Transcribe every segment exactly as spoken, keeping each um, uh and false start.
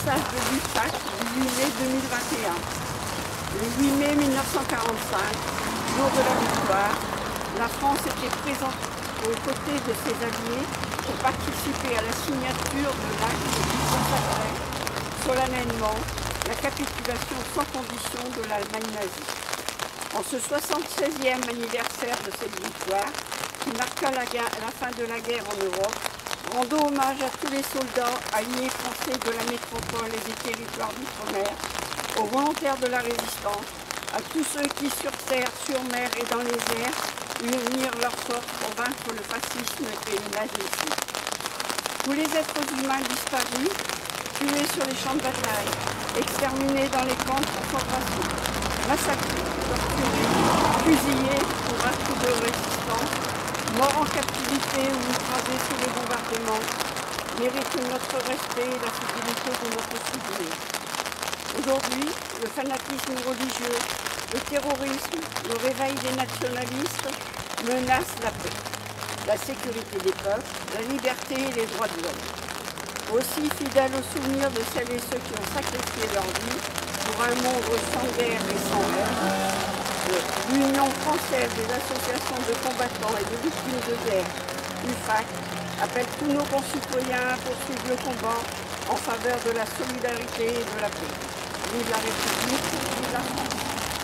message de l'U F A C du huit mai deux mille vingt et un. Le huit mai mille neuf cent quarante-cinq, jour de la victoire, la France était présente aux côtés de ses alliés pour participer à la signature de l'acte qui consacrait solennellement la capitulation sans condition de l'Allemagne nazie. En ce soixante-seizième anniversaire de cette victoire, qui marqua la, guerre, la fin de la guerre en Europe, rendons hommage à tous les soldats, alliés français de la métropole et des territoires d'outre-mer, aux volontaires de la résistance, à tous ceux qui sur terre, sur mer et dans les airs unirent leurs forces pour vaincre le fascisme et le nazisme. Tous les êtres humains disparus, tués sur les champs de bataille, exterminés dans les camps de concentration, massacrés, torturés, fusillés pour actes de résistance, morts en captivité ou écrasés sous les bombardements, méritent notre respect et la fidélité de notre souvenir. Aujourd'hui, le fanatisme religieux, le terrorisme, le réveil des nationalistes menacent la paix, la sécurité des peuples, la liberté et les droits de l'homme. Aussi fidèles au souvenir de celles et ceux qui ont sacrifié leur vie pour un monde sans guerre et sans haine, l'Union française des associations de combattants et de victimes de guerre, U F A C, appelle tous nos concitoyens à poursuivre le combat en faveur de la solidarité et de la paix. Vive la République, vive la France.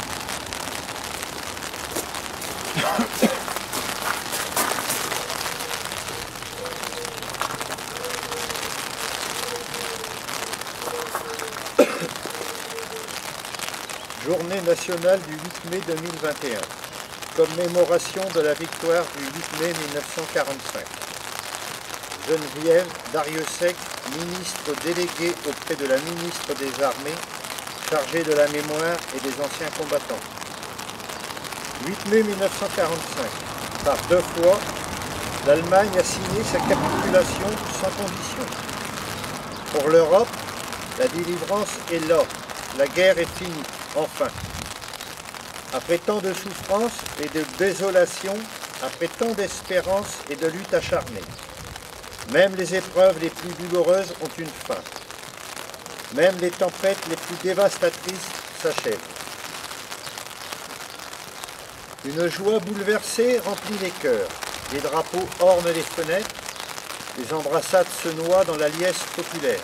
Journée nationale du huit mai deux mille vingt et un. Commémoration de la victoire du huit mai mille neuf cent quarante-cinq. Geneviève Dariussec, ministre déléguée auprès de la ministre des Armées, chargée de la mémoire et des anciens combattants. huit mai mille neuf cent quarante-cinq. Par deux fois, l'Allemagne a signé sa capitulation sans condition. Pour l'Europe, la délivrance est là. La guerre est finie, enfin. Après tant de souffrances et de désolation, après tant d'espérance et de lutte acharnée, même les épreuves les plus douloureuses ont une fin. Même les tempêtes les plus dévastatrices s'achèvent. Une joie bouleversée remplit les cœurs. Les drapeaux ornent les fenêtres. Les embrassades se noient dans la liesse populaire.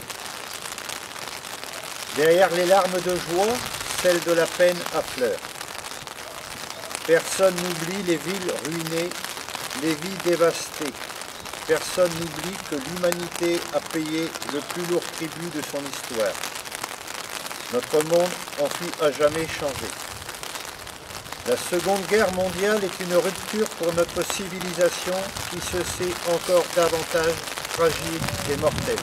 Derrière les larmes de joie, celles de la peine affleurent. Personne n'oublie les villes ruinées, les vies dévastées. Personne n'oublie que l'humanité a payé le plus lourd tribut de son histoire. Notre monde en fut à jamais changé. La Seconde Guerre mondiale est une rupture pour notre civilisation qui se sait encore davantage fragile et mortelle.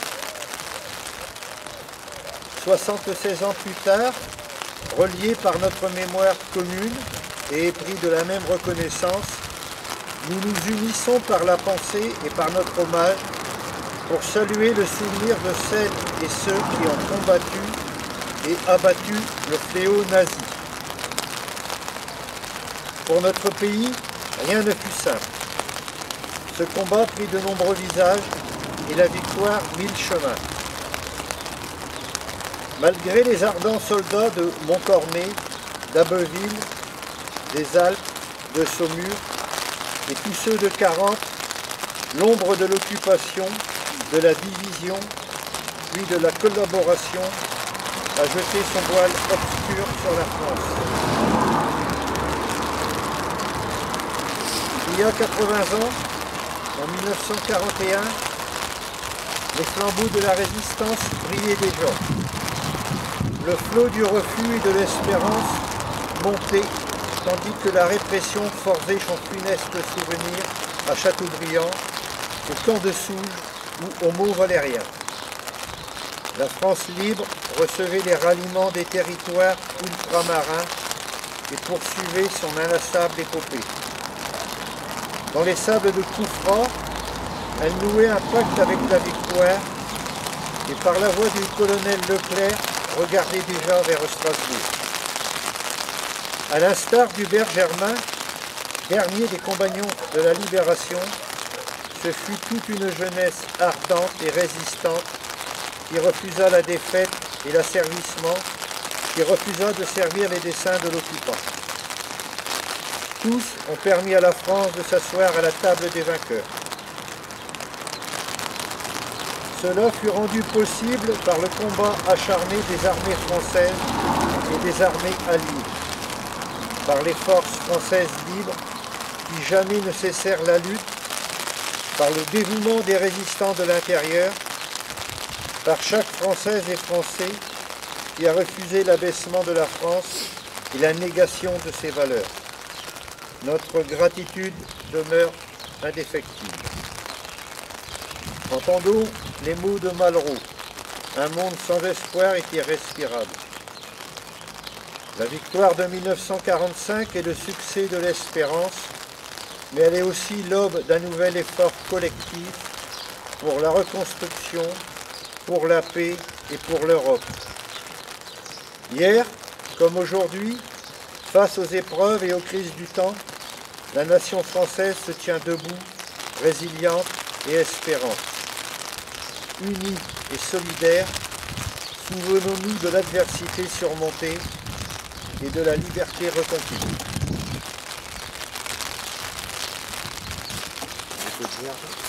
soixante-seize ans plus tard, reliés par notre mémoire commune et épris de la même reconnaissance, nous nous unissons par la pensée et par notre hommage pour saluer le souvenir de celles et ceux qui ont combattu et abattu le fléau nazi. Pour notre pays, rien ne fut simple. Ce combat prit de nombreux visages et la victoire mille chemins. Malgré les ardents soldats de Montcornet, d'Abbeville, des Alpes, de Saumur et tous ceux de Quarante, l'ombre de l'occupation, de la division, puis de la collaboration a jeté son voile obscur sur la France. Il y a quatre-vingts ans, en mille neuf cent quarante et un, les flambeaux de la résistance brillaient déjà. Le flot du refus et de l'espérance montait, tandis que la répression forgeait son funeste souvenir à Châteaubriand, au camp de Souges ou au Mont-Valérien. La France libre recevait les ralliements des territoires ultramarins et poursuivait son inlassable épopée. Dans les sables de Couffra, elle nouait un pacte avec la victoire et par la voix du colonel Leclerc regardait déjà vers Strasbourg. À l'instar d'Hubert Germain, dernier des compagnons de la Libération, ce fut toute une jeunesse ardente et résistante qui refusa la défaite et l'asservissement, qui refusa de servir les desseins de l'occupant. Tous ont permis à la France de s'asseoir à la table des vainqueurs. Cela fut rendu possible par le combat acharné des armées françaises et des armées alliées, par les forces françaises libres qui jamais ne cessèrent la lutte, par le dévouement des résistants de l'intérieur, par chaque Française et Français qui a refusé l'abaissement de la France et la négation de ses valeurs. Notre gratitude demeure indéfectible. Entendons les mots de Malraux. Un monde sans espoir est irrespirable. La victoire de mille neuf cent quarante-cinq est le succès de l'espérance, mais elle est aussi l'aube d'un nouvel effort collectif pour la reconstruction, pour la paix et pour l'Europe. Hier, comme aujourd'hui, face aux épreuves et aux crises du temps, la nation française se tient debout, résiliente et espérante. Unie et solidaire, souvenons-nous de l'adversité surmontée et de la liberté reconquise.